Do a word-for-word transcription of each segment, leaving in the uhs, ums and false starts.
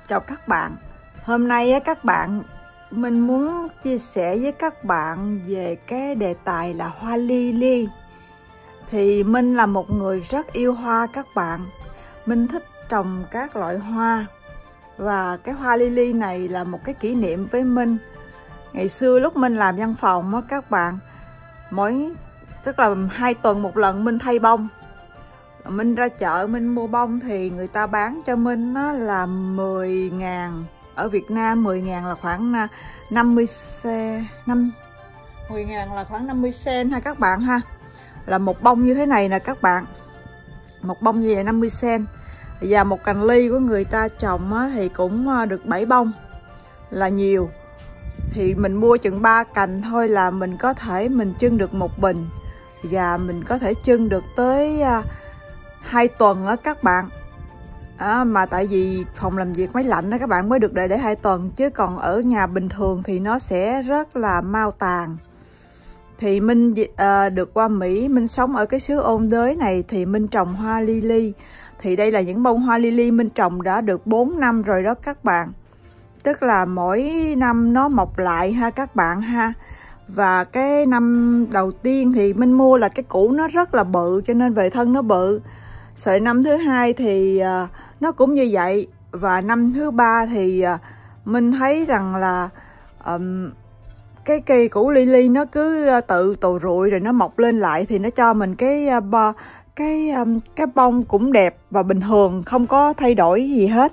Chào các bạn. Hôm nay á các bạn, mình muốn chia sẻ với các bạn về cái đề tài là hoa lily. Thì mình là một người rất yêu hoa các bạn. Mình thích trồng các loại hoa. Và cái hoa lily này là một cái kỷ niệm với mình. Ngày xưa lúc mình làm văn phòng á các bạn, mỗi tức là hai tuần một lần mình thay bông. Mình ra chợ mình mua bông thì người ta bán cho mình nó là mười ngàn. Ở Việt Nam mười ngàn là khoảng năm mươi cent, năm mười ngàn là khoảng năm mươi cent ha các bạn ha. Là một bông như thế này nè các bạn. Một bông như vậy năm mươi cent. Và một cành ly của người ta trồng thì cũng được bảy bông là nhiều. Thì mình mua chừng ba cành thôi là mình có thể mình trưng được một bình. Và mình có thể trưng được tới hai tuần á các bạn. À, mà tại vì phòng làm việc máy lạnh đó các bạn mới được để để hai tuần, chứ còn ở nhà bình thường thì nó sẽ rất là mau tàn. Thì mình uh, được qua Mỹ, mình sống ở cái xứ ôn đới này thì mình trồng hoa lily. Thì đây là những bông hoa lily mình trồng đã được bốn năm rồi đó các bạn. Tức là mỗi năm nó mọc lại ha các bạn ha. Và cái năm đầu tiên thì mình mua là cái củ nó rất là bự cho nên về thân nó bự. Sợi năm thứ hai thì uh, nó cũng như vậy. Và năm thứ ba thì uh, mình thấy rằng là um, cái cây củ lily nó cứ uh, tự tù rụi rồi nó mọc lên lại. Thì nó cho mình cái uh, bo, cái um, cái bông cũng đẹp và bình thường, không có thay đổi gì hết.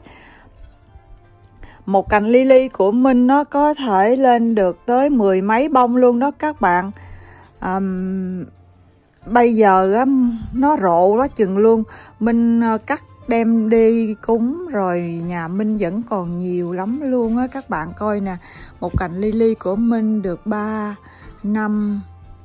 Một cành lily của mình nó có thể lên được tới mười mấy bông luôn đó các bạn. um, Bây giờ á, nó rộ quá chừng luôn. Mình cắt đem đi cúng rồi, nhà mình vẫn còn nhiều lắm luôn á. Các bạn coi nè, một cành lily của mình được ba, năm,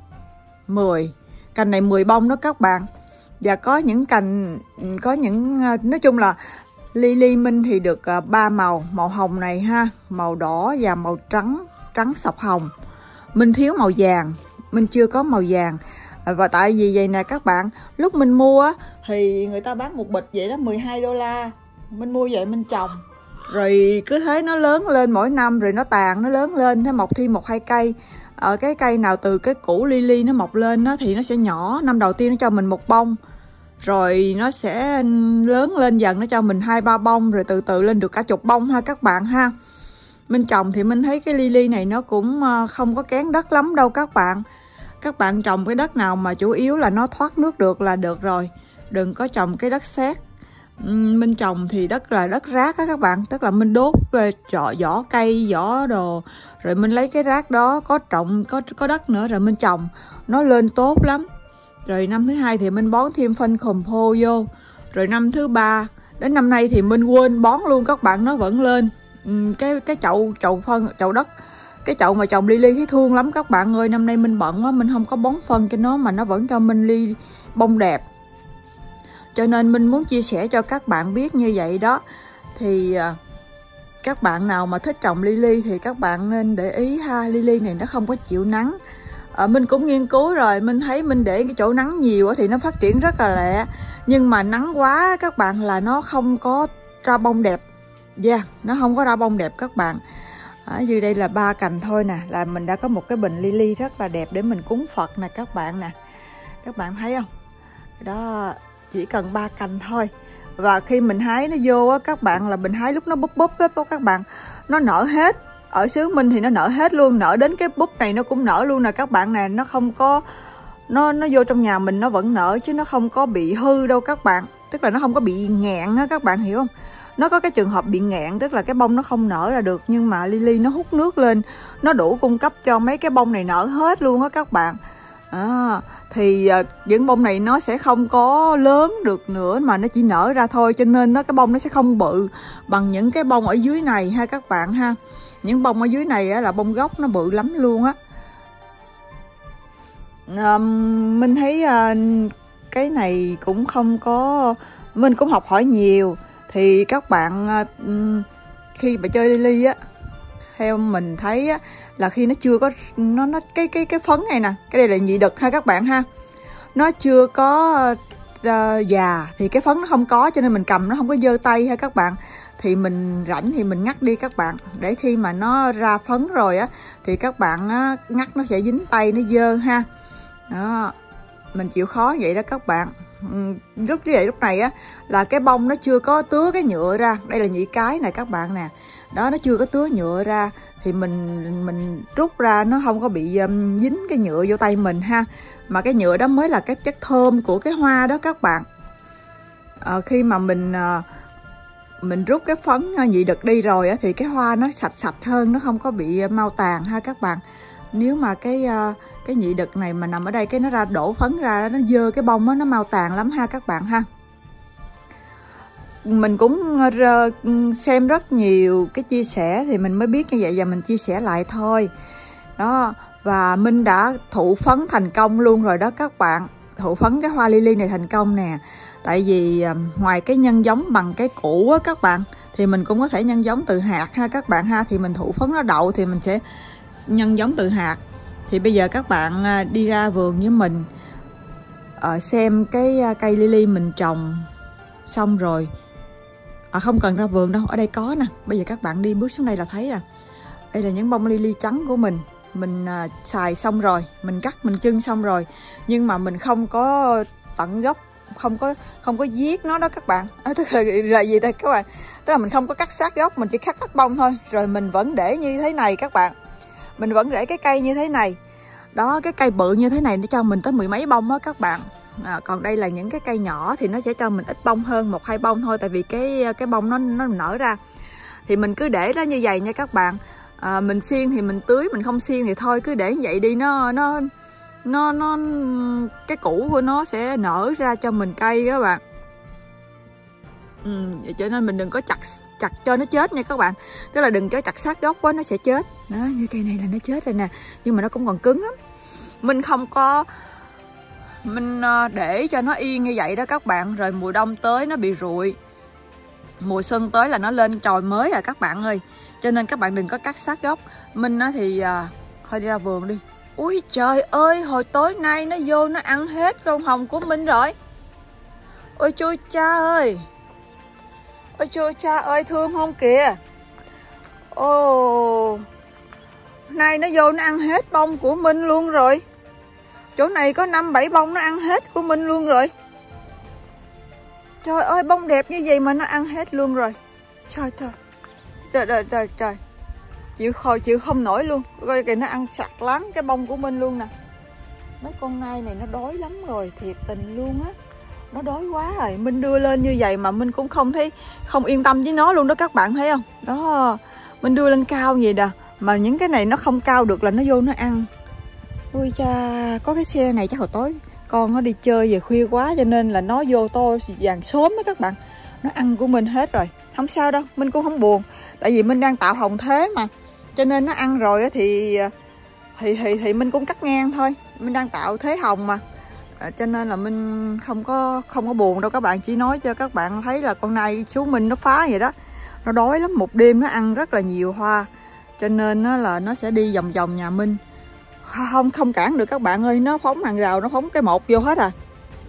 mười. Cành này mười bông đó các bạn. Và có những cành, có những, nói chung là lily mình thì được ba màu. Màu hồng này ha, màu đỏ và màu trắng, trắng sọc hồng. Mình thiếu màu vàng, mình chưa có màu vàng. Và tại vì vậy nè các bạn, lúc mình mua á, thì người ta bán một bịch vậy đó mười hai đô la. Mình mua vậy mình trồng. Rồi cứ thế nó lớn lên mỗi năm, rồi nó tàn, nó lớn lên, nó mọc thêm một hai cây. Ở cái cây nào từ cái củ lily nó mọc lên đó, thì nó sẽ nhỏ. Năm đầu tiên nó cho mình một bông. Rồi nó sẽ lớn lên dần, nó cho mình hai ba bông. Rồi từ từ lên được cả chục bông ha các bạn ha. Mình trồng thì mình thấy cái lily này nó cũng không có kén đất lắm đâu các bạn. Các bạn trồng cái đất nào mà chủ yếu là nó thoát nước được là được rồi. Đừng có trồng cái đất sét. Mình trồng thì đất là đất rác á các bạn. Tức là mình đốt vỏ, vỏ cây, vỏ đồ. Rồi mình lấy cái rác đó, có trồng, có, có đất nữa rồi mình trồng. Nó lên tốt lắm. Rồi năm thứ hai thì mình bón thêm phân compost vô. Rồi năm thứ ba, đến năm nay thì mình quên bón luôn các bạn, nó vẫn lên. Cái, cái chậu, chậu phân, chậu đất. Cái chậu mà trồng lily thấy thương lắm các bạn ơi. Năm nay mình bận quá, mình không có bón phân cho nó mà nó vẫn cho mình ly bông đẹp. Cho nên mình muốn chia sẻ cho các bạn biết như vậy đó. Thì các bạn nào mà thích trồng lily thì các bạn nên để ý ha. Lily này nó không có chịu nắng. à, Mình cũng nghiên cứu rồi, mình thấy mình để cái chỗ nắng nhiều thì nó phát triển rất là lẹ. Nhưng mà nắng quá các bạn là nó không có ra bông đẹp. Dạ, yeah, nó không có ra bông đẹp các bạn. Ở dưới đây là ba cành thôi nè, là mình đã có một cái bình lily rất là đẹp để mình cúng Phật nè các bạn nè. Các bạn thấy không? Đó, chỉ cần ba cành thôi. Và khi mình hái nó vô á các bạn, là mình hái lúc nó búp búp búp các bạn, nó nở hết. Ở xứ mình thì nó nở hết luôn, nở đến cái búp này nó cũng nở luôn nè các bạn nè, nó không có nó nó vô trong nhà mình nó vẫn nở chứ nó không có bị hư đâu các bạn. Tức là nó không có bị nghẹn á các bạn hiểu không? Nó có cái trường hợp bị nghẹn, tức là cái bông nó không nở ra được. Nhưng mà lily nó hút nước lên, nó đủ cung cấp cho mấy cái bông này nở hết luôn á các bạn. à, Thì à, những bông này nó sẽ không có lớn được nữa, mà nó chỉ nở ra thôi. Cho nên nó cái bông nó sẽ không bự bằng những cái bông ở dưới này ha các bạn ha. Những bông ở dưới này á, là bông gốc nó bự lắm luôn á. à, Mình thấy à, cái này cũng không có, mình cũng học hỏi nhiều. Thì các bạn khi mà chơi lily á, theo mình thấy á, là khi nó chưa có nó nó cái cái cái phấn này nè, cái đây là nhị đực ha các bạn ha. Nó chưa có uh, già thì cái phấn nó không có, cho nên mình cầm nó không có dơ tay ha các bạn. Thì mình rảnh thì mình ngắt đi các bạn, để khi mà nó ra phấn rồi á thì các bạn á, ngắt nó sẽ dính tay, nó dơ ha. Đó, mình chịu khó vậy đó các bạn. Lúc như vậy lúc này á là cái bông nó chưa có tứa cái nhựa ra. Đây là nhị cái này các bạn nè. Đó, nó chưa có tứa nhựa ra thì mình mình rút ra nó không có bị um, dính cái nhựa vô tay mình ha. Mà cái nhựa đó mới là cái chất thơm của cái hoa đó các bạn. À, khi mà mình uh, mình rút cái phấn nhị đực đi rồi á thì cái hoa nó sạch sạch hơn, nó không có bị mau tàn ha các bạn. Nếu mà cái uh, cái nhị đực này mà nằm ở đây cái nó ra đổ phấn ra, nó dơ cái bông á, nó mau tàn lắm ha các bạn ha. Mình cũng xem rất nhiều cái chia sẻ thì mình mới biết như vậy và mình chia sẻ lại thôi đó. Và Minh đã thụ phấn thành công luôn rồi đó các bạn, thụ phấn cái hoa lily này thành công nè. Tại vì ngoài cái nhân giống bằng cái củ á các bạn, thì mình cũng có thể nhân giống từ hạt ha các bạn ha. Thì mình thụ phấn nó đậu thì mình sẽ nhân giống từ hạt. Thì bây giờ các bạn đi ra vườn với mình uh, xem cái cây lily mình trồng xong rồi. À, không cần ra vườn đâu, ở đây có nè. Bây giờ các bạn đi bước xuống đây là thấy nè. Đây là những bông lily trắng của mình. Mình uh, xài xong rồi, mình cắt, mình chưng xong rồi. Nhưng mà mình không có tận gốc, không có không có giết nó đó các bạn. À, tức là, là gì đây các bạn? Tức là mình không có cắt sát gốc, mình chỉ cắt cắt bông thôi. Rồi mình vẫn để như thế này các bạn. Mình vẫn để cái cây như thế này. Đó, cái cây bự như thế này nó cho mình tới mười mấy bông đó các bạn. À, còn đây là những cái cây nhỏ thì nó sẽ cho mình ít bông hơn, một hai bông thôi. Tại vì cái cái bông nó nó nở ra. Thì mình cứ để đó như vậy nha các bạn. À, mình xiên thì mình tưới, mình không xiên thì thôi, cứ để như vậy đi. Nó nó nó nó cái củ của nó sẽ nở ra cho mình cây các bạn. Ừ, cho nên mình đừng có chặt chặt cho nó chết nha các bạn. Tức là đừng cho chặt sát gốc quá, nó sẽ chết. Đó, như cây này là nó chết rồi nè. Nhưng mà nó cũng còn cứng lắm. Mình không có Mình để cho nó yên như vậy đó các bạn. Rồi mùa đông tới nó bị rụi, mùa xuân tới là nó lên chồi mới à các bạn ơi. Cho nên các bạn đừng có cắt sát gốc. Mình thì à, thôi đi ra vườn đi. Ui trời ơi, hồi tối nay nó vô nó ăn hết rau hồng của mình rồi. Ôi chú cha ơi, ôi chú cha ơi, thương không kìa. Ồ, nay nó vô nó ăn hết bông của mình luôn rồi. Chỗ này có năm bảy bông nó ăn hết của mình luôn rồi. Trời ơi, bông đẹp như vậy mà nó ăn hết luôn rồi. Trời trời. Trời trời trời trời. Chịu khỏi chịu không nổi luôn. Coi kìa, nó ăn sạch lắm cái bông của mình luôn nè. Mấy con nai này nó đói lắm rồi, thiệt tình luôn á. Nó đói quá rồi. Mình đưa lên như vậy mà mình cũng không thấy, không yên tâm với nó luôn đó các bạn thấy không. Đó, mình đưa lên cao vậy đà. Mà những cái này nó không cao được là nó vô nó ăn. Ui cha, có cái xe này chắc hồi tối con nó đi chơi về khuya quá cho nên là nó vô to vàng sớm á các bạn. Nó ăn của mình hết rồi. Không sao đâu, mình cũng không buồn. Tại vì mình đang tạo hồng thế mà. Cho nên nó ăn rồi thì thì thì, thì mình cũng cắt ngang thôi. Mình đang tạo thế hồng mà. À, cho nên là mình không có không có buồn đâu các bạn. Chỉ nói cho các bạn thấy là con này chú mình nó phá vậy đó. Nó đói lắm, một đêm nó ăn rất là nhiều hoa. Cho nên nó là nó sẽ đi vòng vòng nhà Minh. Không không cản được các bạn ơi, nó phóng hàng rào, nó phóng cái một vô hết à.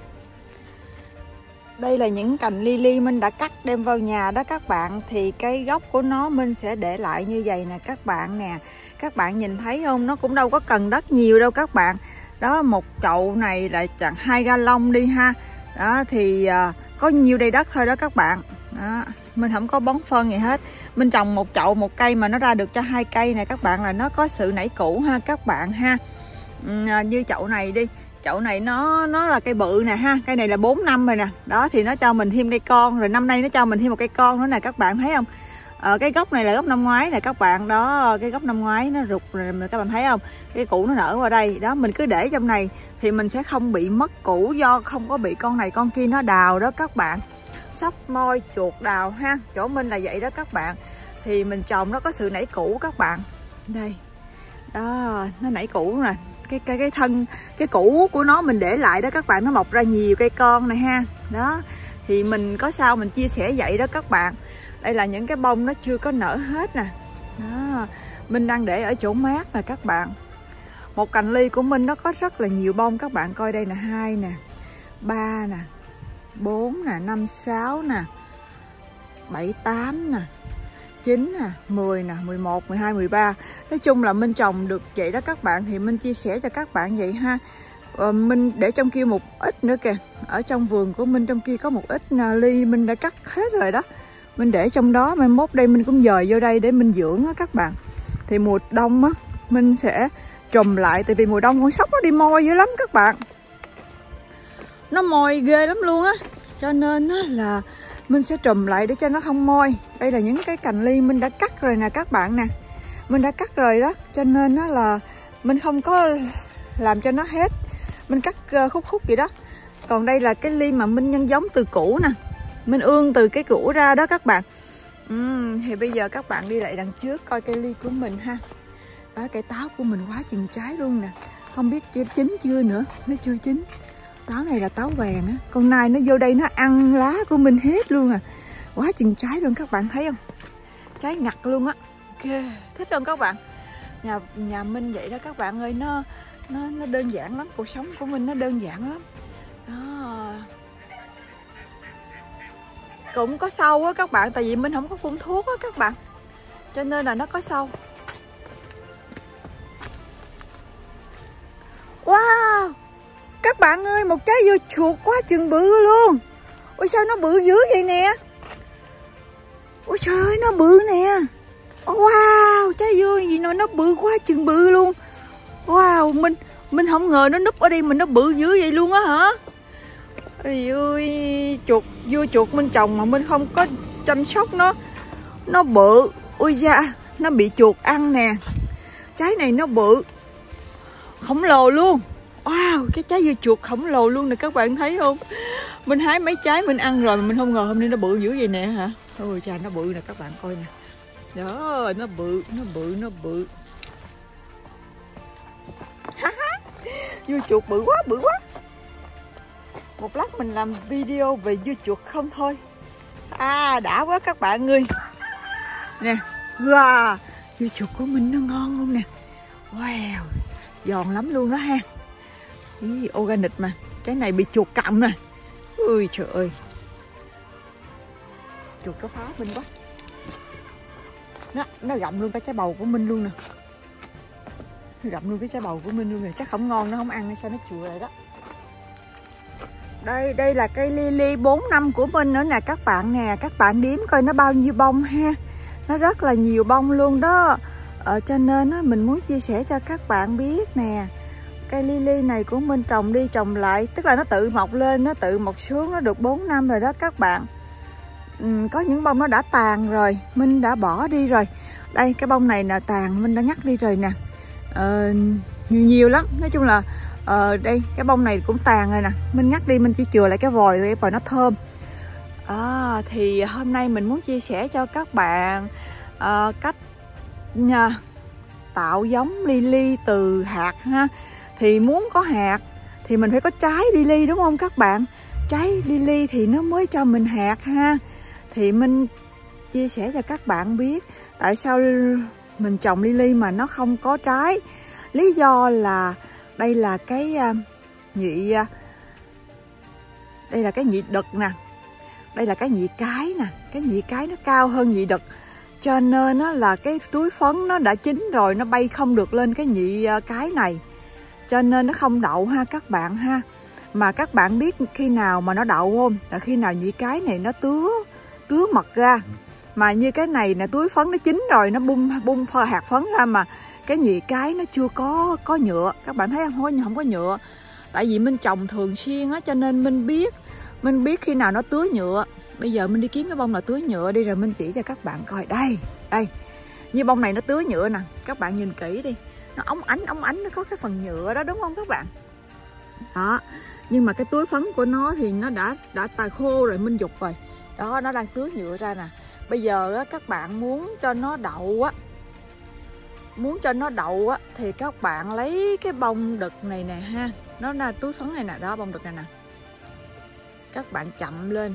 Đây là những cành lily Minh đã cắt đem vào nhà đó các bạn. Thì cái gốc của nó Minh sẽ để lại như vậy nè các bạn nè. Các bạn nhìn thấy không, nó cũng đâu có cần đất nhiều đâu các bạn. Đó, một chậu này là chẳng hai ga lông đi ha. Đó thì à, có nhiều đầy đất thôi đó các bạn. Đó, mình không có bón phân gì hết. Mình trồng một chậu một cây mà nó ra được cho hai cây này các bạn, là nó có sự nảy củ ha các bạn ha. À, như chậu này đi, chậu này nó nó là cây bự nè ha, cây này là bốn năm rồi nè. Đó thì nó cho mình thêm cây con, rồi năm nay nó cho mình thêm một cây con nữa nè các bạn thấy không. Ờ, cái gốc này là gốc năm ngoái nè các bạn. Đó, cái gốc năm ngoái nó rụt rồi các bạn thấy không, cái củ nó nở qua đây. Đó, mình cứ để trong này thì mình sẽ không bị mất củ, do không có bị con này con kia nó đào đó các bạn. Sóc môi chuột đào ha, chỗ mình là vậy đó các bạn. Thì mình trồng nó có sự nảy củ các bạn. Đây, đó, nó nảy củ nè. Cái, cái cái thân cái củ của nó mình để lại đó các bạn, nó mọc ra nhiều cây con này ha. Đó thì mình có sao mình chia sẻ vậy đó các bạn. Đây là những cái bông nó chưa có nở hết nè. Đó, mình đang để ở chỗ mát nè các bạn. Một cành ly của mình nó có rất là nhiều bông các bạn coi đây nè, hai nè, ba nè, bốn nè, năm, sáu nè, bảy, tám nè, chín nè, mười nè, mười một, mười hai, mười ba. Nói chung là Minh trồng được vậy đó các bạn, thì Minh chia sẻ cho các bạn vậy ha. Ờ, Minh để trong kia một ít nữa kìa. Ở trong vườn của Minh trong kia có một ít ly Minh đã cắt hết rồi đó. Mình để trong đó, mai mốt đây Minh cũng dời vô đây để Minh dưỡng á các bạn. Thì mùa đông á Minh sẽ trùm lại, tại vì mùa đông con sóc nó đi môi dữ lắm các bạn. Nó môi ghê lắm luôn á. Cho nên á là Minh sẽ trùm lại để cho nó không môi. Đây là những cái cành ly Minh đã cắt rồi nè các bạn nè. Minh đã cắt rồi đó, cho nên á là Minh không có làm cho nó hết. Mình cắt khúc khúc vậy đó. Còn đây là cái ly mà Minh nhân giống từ cũ nè. Minh ương từ cái cũ ra đó các bạn. uhm, Thì bây giờ các bạn đi lại đằng trước coi cây ly của mình ha. Đó, cây táo của mình quá chừng trái luôn nè. Không biết chín chưa nữa. Nó chưa chín. Táo này là táo vàng á. Con nai nó vô đây nó ăn lá của mình hết luôn à. Quá chừng trái luôn các bạn thấy không? Trái ngặt luôn á. Okay. Thích không các bạn? Nhà nhà Minh vậy đó các bạn ơi. Nó nó, nó đơn giản lắm. Cuộc sống của mình nó đơn giản lắm. Đó. Cũng có sâu á các bạn. Tại vì mình không có phun thuốc á các bạn. Cho nên là nó có sâu. Wow, các bạn ơi, một trái dưa chuột quá chừng bự luôn. Ôi sao nó bự dữ vậy nè. Ôi trời ơi, nó bự nè. Wow, trái dưa gì nó nó bự quá chừng bự luôn. Wow, mình mình không ngờ nó núp ở đây mà nó bự dữ vậy luôn á hả. Ôi ơi, chuột dưa chuột mình trồng mà mình không có chăm sóc nó, nó bự. Ôi da, nó bị chuột ăn nè. Trái này nó bự khổng lồ luôn. Wow, cái trái dưa chuột khổng lồ luôn nè các bạn thấy không? Mình hái mấy trái mình ăn rồi mà mình không ngờ hôm nay nó bự dữ vậy nè hả? Ôi cha, nó bự nè các bạn coi nè. Đó, nó bự, nó bự, nó bự. Dưa chuột bự quá, bự quá. Một lát mình làm video về dưa chuột không thôi. À, đã quá các bạn ơi. Nè, wow, dưa chuột của mình nó ngon luôn nè. Wow, giòn lắm luôn đó ha. Ý, organic mà. Cái này bị chuột cặm nè. Ui trời ơi. Chuột nó phá mình quá. Nó, nó gặm luôn cái trái bầu của mình luôn nè. Nó gặm luôn cái trái bầu của mình luôn nè. Chắc không ngon, nó không ăn hay sao nó chùa lại đó. Đây, đây là cây lily bốn năm của mình nữa nè các bạn nè. Các bạn đếm coi nó bao nhiêu bông ha. Nó rất là nhiều bông luôn đó. Ờ, cho nên á, mình muốn chia sẻ cho các bạn biết nè. Cây lily này của mình trồng đi trồng lại. Tức là nó tự mọc lên, nó tự mọc xuống. Nó được bốn năm rồi đó các bạn. ừ, Có những bông nó đã tàn rồi, Minh đã bỏ đi rồi. Đây cái bông này là tàn, Minh đã ngắt đi rồi nè. ờ, Nhiều nhiều lắm. Nói chung là ờ, đây cái bông này cũng tàn rồi nè. Minh ngắt đi, mình chỉ chừa lại cái vòi rồi, cái vòi nó thơm. à, Thì hôm nay mình muốn chia sẻ cho các bạn uh, cách nha, tạo giống lily từ hạt ha. Thì muốn có hạt thì mình phải có trái lily đúng không các bạn? Trái lily thì nó mới cho mình hạt ha. Thì mình chia sẻ cho các bạn biết tại sao mình trồng lily mà nó không có trái. Lý do là đây là cái uh, nhị uh, đây là cái nhị đực nè. Đây là cái nhị cái nè. Cái nhị cái nó cao hơn nhị đực. Cho nên nó là cái túi phấn nó đã chín rồi, nó bay không được lên cái nhị cái này. Cho nên nó không đậu ha các bạn ha. Mà các bạn biết khi nào mà nó đậu không? Là khi nào nhị cái này nó tứa tứa mật ra. Mà như cái này nè, túi phấn nó chín rồi, nó bung bung hạt phấn ra mà cái nhị cái nó chưa có có nhựa. Các bạn thấy không? Không có, không có nhựa. Tại vì mình trồng thường xuyên á, cho nên mình biết mình biết khi nào nó tứa nhựa. Bây giờ mình đi kiếm cái bông nào tứa nhựa đi rồi mình chỉ cho các bạn coi. Đây, đây. Như bông này nó tứa nhựa nè. Các bạn nhìn kỹ đi. Nó óng ánh, óng ánh, nó có cái phần nhựa đó đúng không các bạn? Đó. Nhưng mà cái túi phấn của nó thì nó đã đã tà khô rồi, Minh dục rồi. Đó, nó đang tứa nhựa ra nè. Bây giờ á, các bạn muốn cho nó đậu á, muốn cho nó đậu á thì các bạn lấy cái bông đực này nè ha. Nó là túi phấn này nè, đó bông đực này nè. Các bạn chậm lên.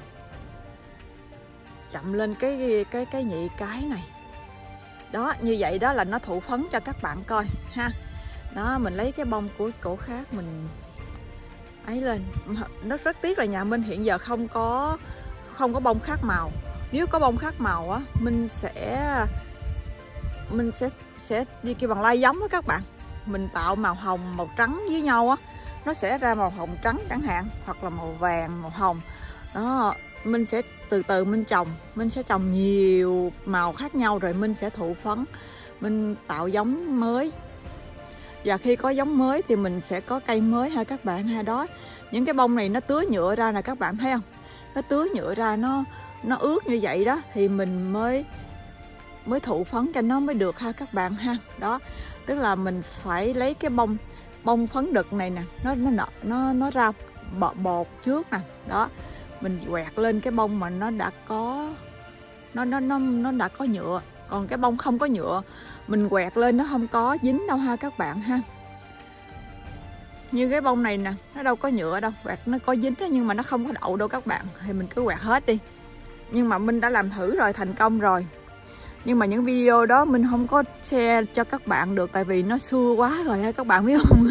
Chậm lên cái cái cái nhị cái này. Đó, như vậy đó là nó thụ phấn cho các bạn coi ha. Đó, mình lấy cái bông của cổ khác mình ấy lên. Nó rất tiếc là nhà Minh hiện giờ không có không có bông khác màu. Nếu có bông khác màu á, Minh sẽ mình sẽ sẽ đi kêu bằng lai giống đó các bạn. Mình tạo màu hồng màu trắng với nhau á, nó sẽ ra màu hồng trắng chẳng hạn, hoặc là màu vàng màu hồng đó. Mình sẽ từ từ mình trồng, mình sẽ trồng nhiều màu khác nhau rồi mình sẽ thụ phấn, mình tạo giống mới. Và khi có giống mới thì mình sẽ có cây mới ha các bạn ha. Đó, những cái bông này nó tứa nhựa ra nè các bạn thấy không, nó tứa nhựa ra, nó nó ướt như vậy đó thì mình mới mới thụ phấn cho nó mới được ha các bạn ha. Đó, tức là mình phải lấy cái bông bông phấn đực này nè, nó nó nó nó ra bọt, bột trước nè. Đó, mình quẹt lên cái bông mà nó đã có nó nó nó nó đã có nhựa. Còn cái bông không có nhựa mình quẹt lên nó không có dính đâu ha các bạn ha. Như cái bông này nè, nó đâu có nhựa đâu, quẹt nó có dính đó, nhưng mà nó không có đậu đâu các bạn, thì mình cứ quẹt hết đi. Nhưng mà mình đã làm thử rồi, thành công rồi. Nhưng mà những video đó mình không có share cho các bạn được, tại vì nó xưa quá rồi ha các bạn biết không.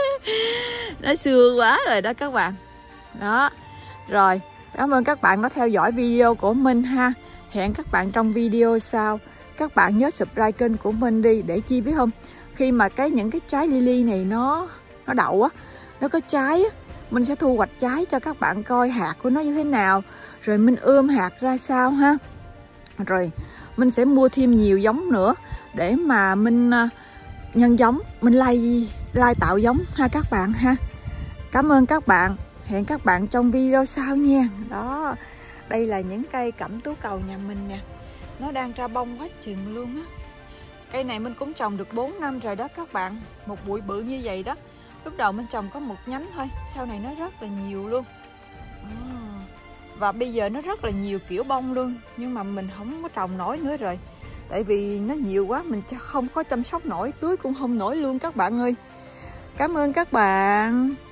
Nó xưa quá rồi đó các bạn. Đó, rồi cảm ơn các bạn đã theo dõi video của mình ha. Hẹn các bạn trong video sau. Các bạn nhớ subscribe kênh của mình đi, để chi biết không, khi mà cái những cái trái lily này nó nó đậu á, nó có trái á, mình sẽ thu hoạch trái cho các bạn coi hạt của nó như thế nào, rồi mình ươm hạt ra sao ha. Rồi mình sẽ mua thêm nhiều giống nữa để mà mình nhân giống, mình lai lai tạo giống ha các bạn ha. Cảm ơn các bạn, hẹn các bạn trong video sau nha. Đó, đây là những cây cẩm tú cầu nhà mình nè, nó đang ra bông quá chừng luôn á. Cây này mình cũng trồng được bốn năm rồi đó các bạn, một bụi bự như vậy đó. Lúc đầu mình trồng có một nhánh thôi, sau này nó rất là nhiều luôn. À, và bây giờ nó rất là nhiều kiểu bông luôn, nhưng mà mình không có trồng nổi nữa rồi, tại vì nó nhiều quá, mình không có chăm sóc nổi, tưới cũng không nổi luôn các bạn ơi. Cảm ơn các bạn.